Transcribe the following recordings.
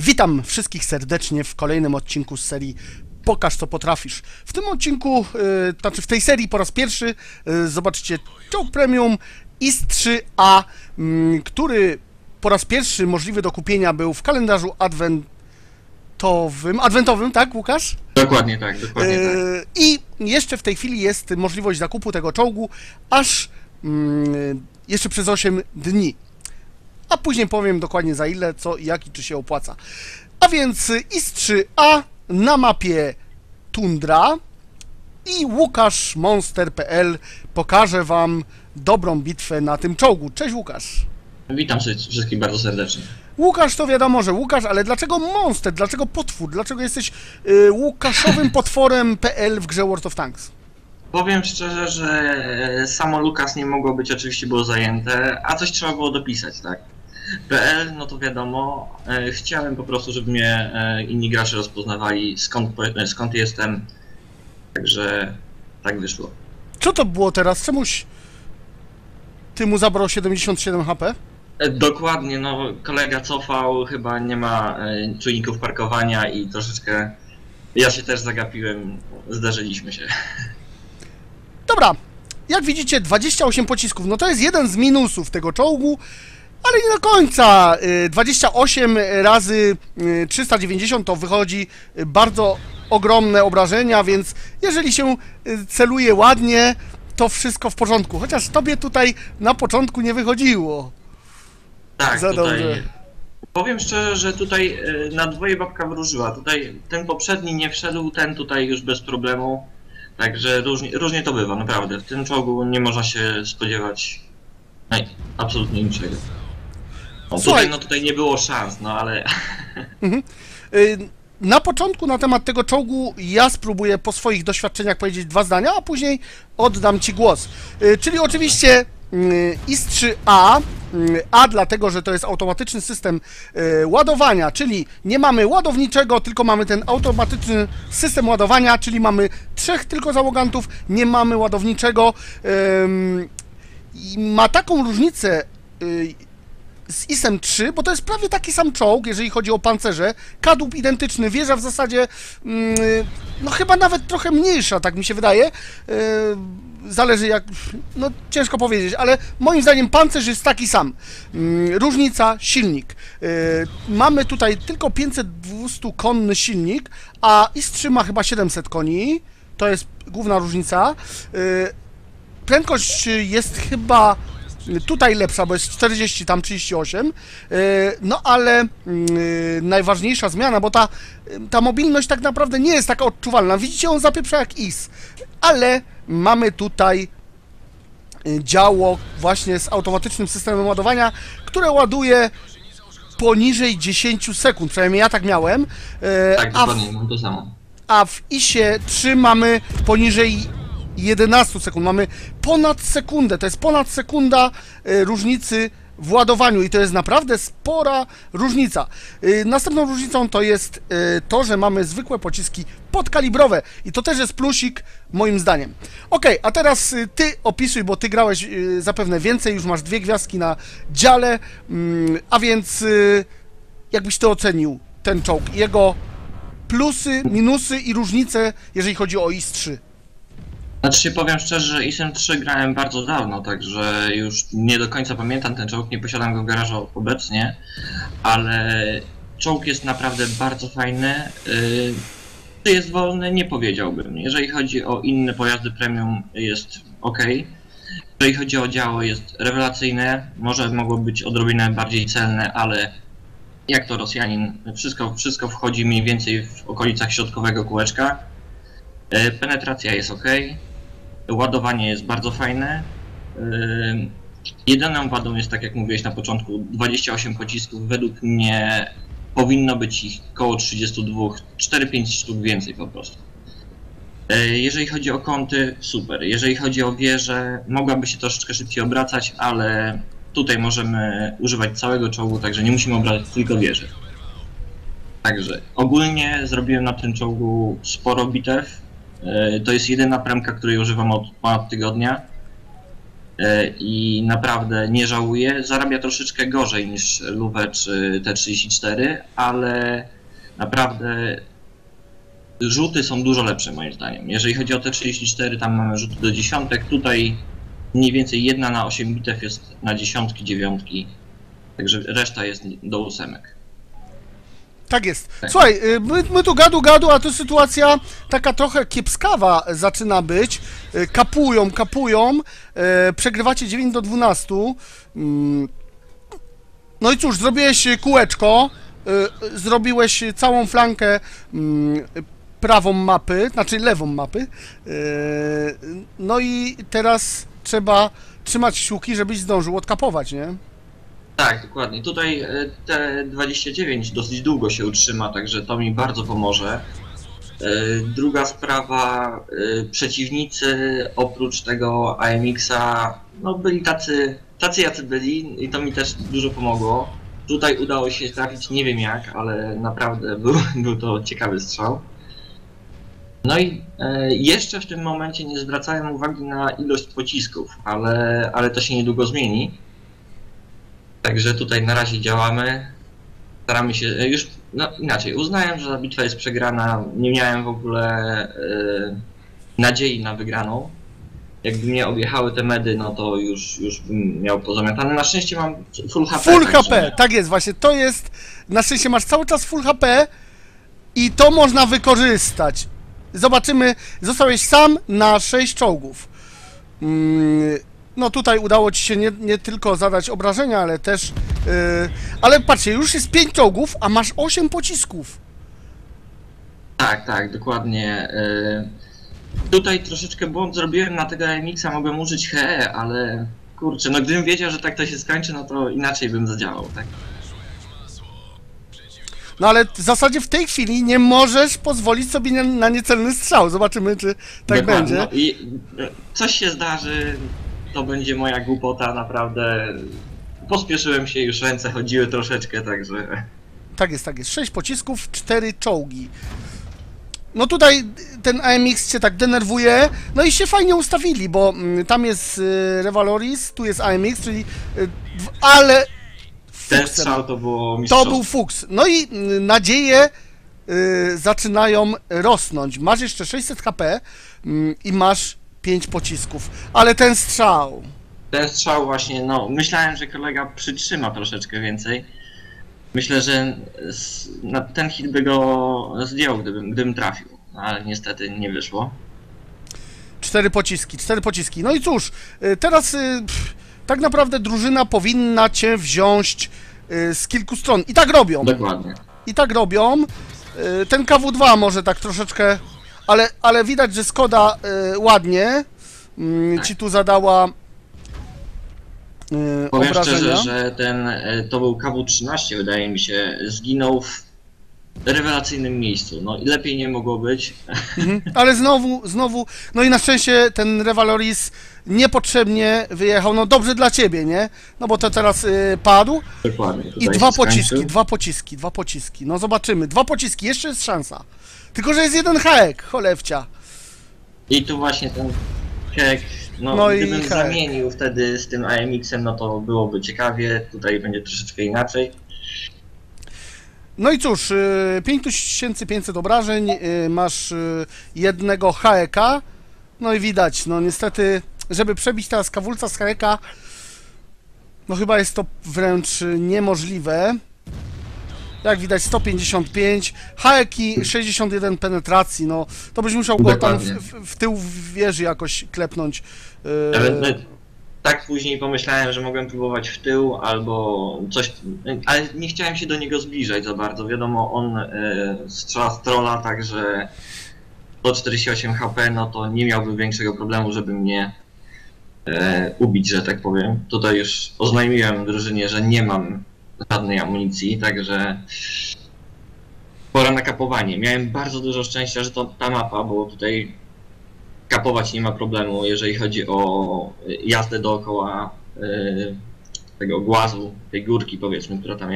Witam wszystkich serdecznie w kolejnym odcinku z serii Pokaż co potrafisz. W tym odcinku, znaczy w tej serii po raz pierwszy zobaczycie czołg premium IS-3A, który po raz pierwszy możliwy do kupienia był w kalendarzu adwentowym, tak Łukasz? Dokładnie tak, dokładnie tak. I jeszcze w tej chwili jest możliwość zakupu tego czołgu aż jeszcze przez 8 dni. A później powiem dokładnie za ile, co, jak i czy się opłaca. A więc IS-3A na mapie Tundra i łukaszmonster.pl pokaże wam dobrą bitwę na tym czołgu. Cześć Łukasz! Witam wszystkich bardzo serdecznie. Łukasz to wiadomo, że Łukasz, ale dlaczego monster? Dlaczego potwór? Dlaczego jesteś łukaszowym potworem.pl w grze World of Tanks? Powiem szczerze, że samo Lukas nie mogło być, oczywiście było zajęte, a coś trzeba było dopisać, tak? PL, no to wiadomo, chciałem po prostu, żeby mnie inni gracze rozpoznawali, skąd jestem, także tak wyszło. Co to było teraz? Czemuś ty mu zabrał 77 HP? Dokładnie, no kolega cofał, chyba nie ma czujników parkowania i troszeczkę ja się też zagapiłem, zdarzyliśmy się. Dobra, jak widzicie 28 pocisków, no to jest jeden z minusów tego czołgu, ale nie do końca. 28 razy 390 to wychodzi bardzo ogromne obrażenia, więc jeżeli się celuje ładnie, to wszystko w porządku. Chociaż tobie tutaj na początku nie wychodziło. Tak, za tutaj dobrze. powiem szczerze, że tutaj na dwoje babka wróżyła. Tutaj ten poprzedni nie wszedł, ten tutaj już bez problemu. Także różnie to bywa, naprawdę. W tym czołgu nie można się spodziewać absolutnie niczego. No, tutaj nie było szans, no ale... Na początku na temat tego czołgu ja spróbuję po swoich doświadczeniach powiedzieć dwa zdania, a później oddam ci głos. Czyli oczywiście IS-3A, A dlatego, że to jest automatyczny system ładowania, czyli nie mamy ładowniczego, tylko mamy ten automatyczny system ładowania, czyli mamy 3 tylko załogantów, nie mamy ładowniczego. I ma taką różnicę z IS-em 3, bo to jest prawie taki sam czołg, jeżeli chodzi o pancerze, kadłub identyczny, wieża w zasadzie, no chyba nawet trochę mniejsza, tak mi się wydaje, zależy jak, no ciężko powiedzieć, ale moim zdaniem pancerz jest taki sam. Różnica, silnik. Mamy tutaj tylko 500-200 konny silnik, a IS-3 ma chyba 700 koni, to jest główna różnica. Prędkość jest chyba tutaj lepsza, bo jest 40, tam 38, no ale najważniejsza zmiana, bo ta mobilność tak naprawdę nie jest taka odczuwalna. Widzicie, on zapieprza jak IS, ale mamy tutaj działo właśnie z automatycznym systemem ładowania, które ładuje poniżej 10 sekund, przynajmniej ja tak miałem. Tak, dokładnie, mam to samo. A w IS-ie 3 mamy poniżej 11 sekund, mamy ponad sekundę, to jest ponad sekunda różnicy w ładowaniu i to jest naprawdę spora różnica. Następną różnicą to jest to, że mamy zwykłe pociski podkalibrowe i to też jest plusik moim zdaniem. Ok, a teraz ty opisuj, bo ty grałeś zapewne więcej, już masz 2 gwiazdki na dziale, a więc jakbyś ty ocenił ten czołg, jego plusy, minusy i różnice, jeżeli chodzi o IS-3. Znaczy się powiem szczerze, że IS-em 3 grałem bardzo dawno, także już nie do końca pamiętam ten czołg, nie posiadam go w garażu obecnie, ale czołg jest naprawdę bardzo fajny. Czy jest wolny? Nie powiedziałbym. Jeżeli chodzi o inne pojazdy premium, jest ok. Jeżeli chodzi o działo, jest rewelacyjne, może mogło być odrobinę bardziej celne, ale jak to Rosjanin, wszystko wchodzi mniej więcej w okolicach środkowego kółeczka. Penetracja jest ok, ładowanie jest bardzo fajne. Jedyną wadą jest, tak jak mówiłeś na początku, 28 pocisków. Według mnie powinno być ich około 32, 4-5 sztuk więcej po prostu. Jeżeli chodzi o kąty, super. Jeżeli chodzi o wieżę, mogłaby się troszeczkę szybciej obracać, ale tutaj możemy używać całego czołgu, także nie musimy obracać tylko wieży. Także ogólnie zrobiłem na tym czołgu sporo bitew. To jest jedyna premka, której używam od ponad tygodnia. i naprawdę nie żałuję. Zarabia troszeczkę gorzej niż Luwe czy T34, ale naprawdę rzuty są dużo lepsze moim zdaniem. Jeżeli chodzi o T34, tam mamy rzuty do dziesiątek, tutaj mniej więcej 1 na 8 bitew jest na dziesiątki, dziewiątki, także reszta jest do ósemek. Tak jest. Słuchaj, my tu gadu, a tu sytuacja taka trochę kiepskawa zaczyna być. Kapują, przegrywacie 9 do 12. No i cóż, zrobiłeś kółeczko, zrobiłeś całą flankę prawą mapy, znaczy lewą mapy. No i teraz trzeba trzymać kciuki, żebyś zdążył odkapować, nie? Tak, dokładnie. Tutaj T29 dosyć długo się utrzyma, także to mi bardzo pomoże. Druga sprawa, przeciwnicy oprócz tego AMX-a, no byli tacy jacy byli i to mi też dużo pomogło. Tutaj udało się trafić nie wiem jak, ale naprawdę był to ciekawy strzał. No i jeszcze w tym momencie nie zwracałem uwagi na ilość pocisków, ale to się niedługo zmieni. Także tutaj na razie działamy, staramy się, już no inaczej, uznałem, że ta bitwa jest przegrana, nie miałem w ogóle nadziei na wygraną. Jakby mnie objechały te medy, no to już bym miał pozamiatane. Na szczęście mam full HP. Full HP, tak jest właśnie, to jest, na szczęście masz cały czas full HP i to można wykorzystać. Zobaczymy, zostałeś sam na 6 czołgów. No tutaj udało ci się nie tylko zadać obrażenia, ale też... ale patrzcie, już jest 5 czołgów, a masz 8 pocisków. Tak, dokładnie. Tutaj troszeczkę błąd zrobiłem na tego AMX-a, mogłem użyć HE, ale kurczę, no gdybym wiedział, że tak to się skończy, no to inaczej bym zadziałał, tak? No ale w zasadzie w tej chwili nie możesz pozwolić sobie na niecelny strzał. Zobaczymy, czy tak Dokładnie. będzie. No i coś się zdarzy, to będzie moja głupota, naprawdę. Pospieszyłem się, już ręce chodziły troszeczkę, także... Tak jest. 6 pocisków, 4 czołgi. No tutaj ten AMX cię tak denerwuje, no i się fajnie ustawili, bo tam jest Revaloris, tu jest AMX, czyli... ale... Ten strzał to było mistrzostwo. To był fuks. No i nadzieje zaczynają rosnąć. Masz jeszcze 600 HP i masz 5 pocisków. Ale ten strzał... Ten strzał właśnie, no myślałem, że kolega przytrzyma troszeczkę więcej. Myślę, że ten hit by go zdjął, gdybym trafił, ale niestety nie wyszło. 4 pociski. No i cóż, teraz tak naprawdę drużyna powinna cię wziąć z kilku stron. I tak robią. Dokładnie. I tak robią. Ten KW2 może tak troszeczkę, ale widać, że Skoda ładnie ci tu zadała Powiem obrażenia. szczerze, że to był KW13, wydaje mi się, zginął w rewelacyjnym miejscu. No i lepiej nie mogło być. Ale znowu, no i na szczęście ten Revaloris niepotrzebnie wyjechał, no dobrze dla ciebie, nie? No bo to teraz padł. Dokładnie. I Tutaj dwa pociski. No zobaczymy, 2 pociski, jeszcze jest szansa. Tylko, że jest jeden haek, cholewcia. I tu właśnie ten hack, No i gdybym hack. zamienił wtedy z tym AMX-em, no to byłoby ciekawie. Tutaj będzie troszeczkę inaczej. No i cóż, 5500 obrażeń, masz jednego haeka. No i widać, no niestety, żeby przebić teraz Kawulca z haeka, no chyba jest to wręcz niemożliwe. Jak widać 155, haeki 61 penetracji, no to byś musiał go tam w tył wieży jakoś klepnąć. Tak później pomyślałem, że mogłem próbować w tył albo coś, ale nie chciałem się do niego zbliżać za bardzo. Wiadomo, on strzela z trolla, także 148 HP, no to nie miałby większego problemu, żeby mnie ubić, że tak powiem. Tutaj już oznajmiłem drużynie, że nie mam żadnej amunicji, także pora na kapowanie. Miałem bardzo dużo szczęścia, że to ta mapa, bo tutaj kapować nie ma problemu, jeżeli chodzi o jazdę dookoła tego głazu, tej górki powiedzmy, która tam jest. Także to mnie bardzo uratowało. Mhm.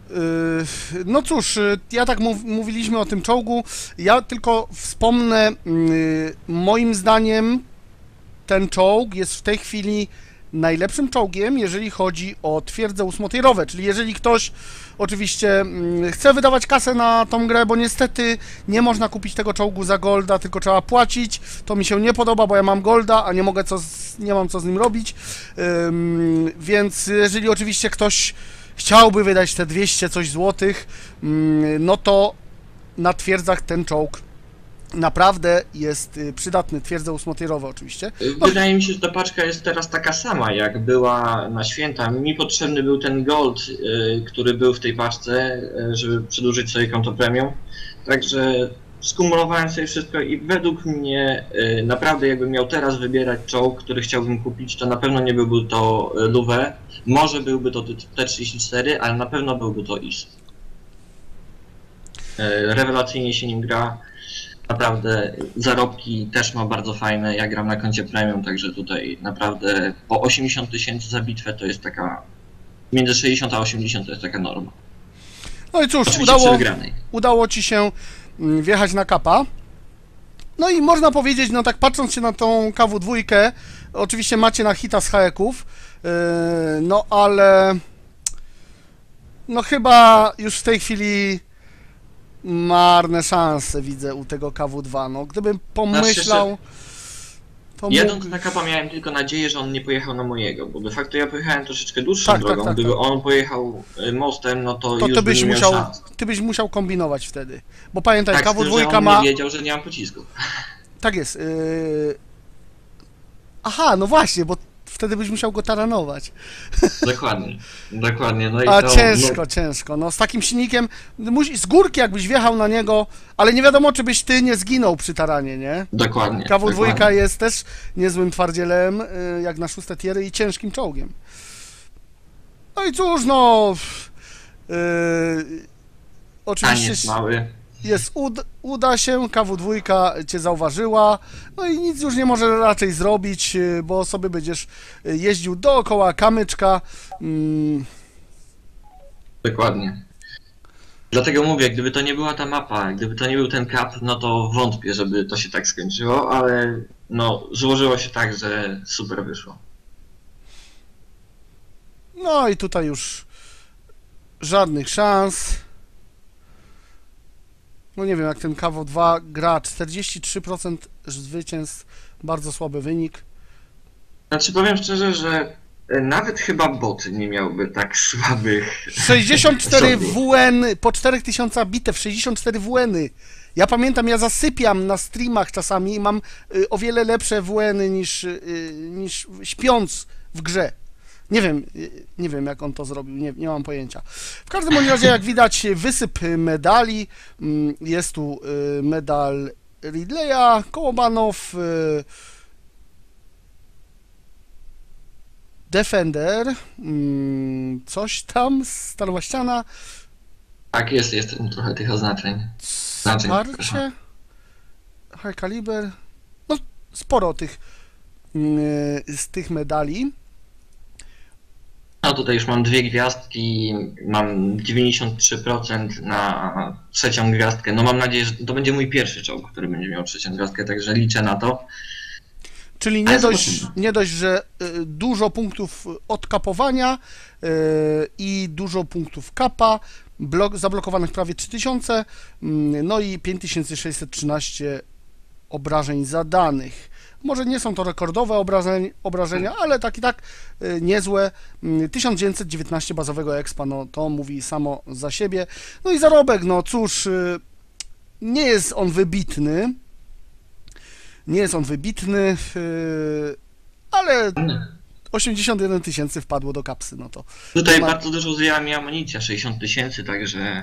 No cóż, ja tak mówiliśmy o tym czołgu, ja tylko wspomnę, moim zdaniem ten czołg jest w tej chwili najlepszym czołgiem, jeżeli chodzi o twierdze ósmotierowe, czyli jeżeli ktoś oczywiście chce wydawać kasę na tą grę, bo niestety nie można kupić tego czołgu za golda, tylko trzeba płacić, to mi się nie podoba, bo ja mam golda, a nie mam co z nim robić, więc jeżeli oczywiście ktoś chciałby wydać te 200 coś złotych, no to na twierdzach ten czołg naprawdę jest przydatny, twierdze ósmotierowe oczywiście. Wydaje mi się, że ta paczka jest teraz taka sama, jak była na święta. Mi potrzebny był ten gold, który był w tej paczce, żeby przedłużyć sobie konto premium. Także skumulowałem sobie wszystko i według mnie naprawdę jakbym miał teraz wybierać czołg, który chciałbym kupić, to na pewno nie byłby to Luwe, może byłby to T-34, ale na pewno byłby to IS. Rewelacyjnie się nim gra. Naprawdę zarobki też ma bardzo fajne, ja gram na koncie premium, także tutaj naprawdę po 80 000 za bitwę to jest taka, między 60 a 80 to jest taka norma. No i cóż, udało Ci się wjechać na kapa. No i można powiedzieć, no tak patrząc się na tą KW2, oczywiście macie na hita z haeków, no ale no chyba już w tej chwili marne szanse widzę u tego KW2, no gdybym pomyślał... To jadąc na kapa miałem tylko nadzieję, że on nie pojechał na mojego, bo de facto ja pojechałem troszeczkę dłuższą drogą, gdyby on pojechał mostem, no to już by nie miał szans. Ty byś musiał kombinować wtedy, bo pamiętaj, tak, KW2 on ma... nie wiedział, że nie mam pocisków. Tak jest. Aha, no właśnie, bo wtedy byś musiał go taranować. Dokładnie, dokładnie. No i a to, ciężko. No z takim silnikiem, z górki jakbyś wjechał na niego, ale nie wiadomo, czy byś ty nie zginął przy taranie, nie? Dokładnie. KW2 dokładnie. jest też niezłym twardzielem, jak na 6. tiery i ciężkim czołgiem. No i cóż, no... oczywiście... Taniec mały. Uda się, KW2 cię zauważyła, no i nic już nie może raczej zrobić, bo sobie będziesz jeździł dookoła kamyczka. Dokładnie. Dlatego mówię, gdyby to nie była ta mapa, gdyby to nie był ten kap, no to wątpię, żeby to się tak skończyło, ale no złożyło się tak, że super wyszło. No i tutaj już żadnych szans. No nie wiem, jak ten KW2 gra, 43% zwycięstw, bardzo słaby wynik. Znaczy powiem szczerze, że nawet chyba boty nie miałby tak słabych... 64 WN, po 4000 bitew, 64 WN-y. Ja pamiętam, ja zasypiam na streamach czasami i mam o wiele lepsze WN-y niż śpiąc w grze. Nie wiem jak on to zrobił, nie mam pojęcia. W każdym bądź razie, jak widać, wysyp medali. Jest tu medal Ridleya, Kołobanow, Defender, coś tam, Stalowa Ściana. Tak, jest trochę tych oznaczeń. Wsparcie, High Caliber. No, sporo tych z tych medali. No tutaj już mam 2 gwiazdki, mam 93% na 3. gwiazdkę. No mam nadzieję, że to będzie mój pierwszy czołg, który będzie miał 3. gwiazdkę, także liczę na to. Czyli nie dość, że dużo punktów odkapowania i dużo punktów kapa, zablokowanych prawie 3000, no i 5613 obrażeń zadanych. Może nie są to rekordowe obrażenia, ale tak i tak niezłe. 1919 bazowego expa, no to mówi samo za siebie. No i zarobek, no cóż, nie jest on wybitny. Ale 81 000 wpadło do kapsy, no to... Tutaj bardzo dużo zjęła mi amunicja, 60 000, także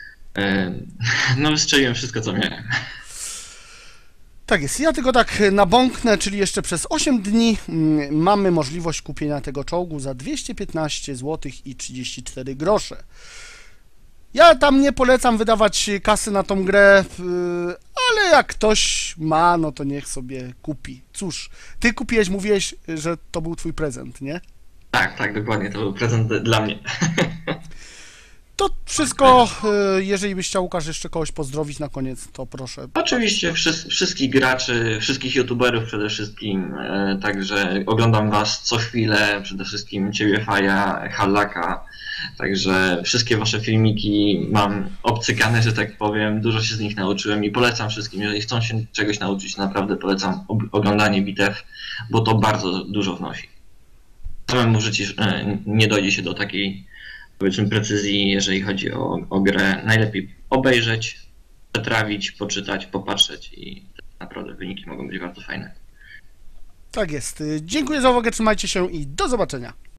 no wystrzeliłem wszystko, co miałem. Tak jest, ja tylko tak nabąknę, czyli jeszcze przez 8 dni mamy możliwość kupienia tego czołgu za 215 zł i 34 grosze. Ja tam nie polecam wydawać kasy na tą grę, ale jak ktoś ma, no to niech sobie kupi. Cóż, ty kupiłeś, mówiłeś, że to był twój prezent, nie? Tak, dokładnie, to był prezent dla mnie. To wszystko. Jeżeli byś chciał, Łukasz, jeszcze kogoś pozdrowić na koniec, to proszę. Oczywiście wszystkich graczy, wszystkich youtuberów przede wszystkim, także oglądam was co chwilę, przede wszystkim ciebie, Faja, Hallaka, także wszystkie wasze filmiki mam obcykane, że tak powiem, dużo się z nich nauczyłem i polecam wszystkim, jeżeli chcą się czegoś nauczyć, naprawdę polecam oglądanie bitew, bo to bardzo dużo wnosi. Samemu w życiu nie dojdzie się do takiej, powiedzmy, precyzji, jeżeli chodzi o grę. Najlepiej obejrzeć, przetrawić, poczytać, popatrzeć i naprawdę wyniki mogą być bardzo fajne. Tak jest. Dziękuję za uwagę, trzymajcie się i do zobaczenia.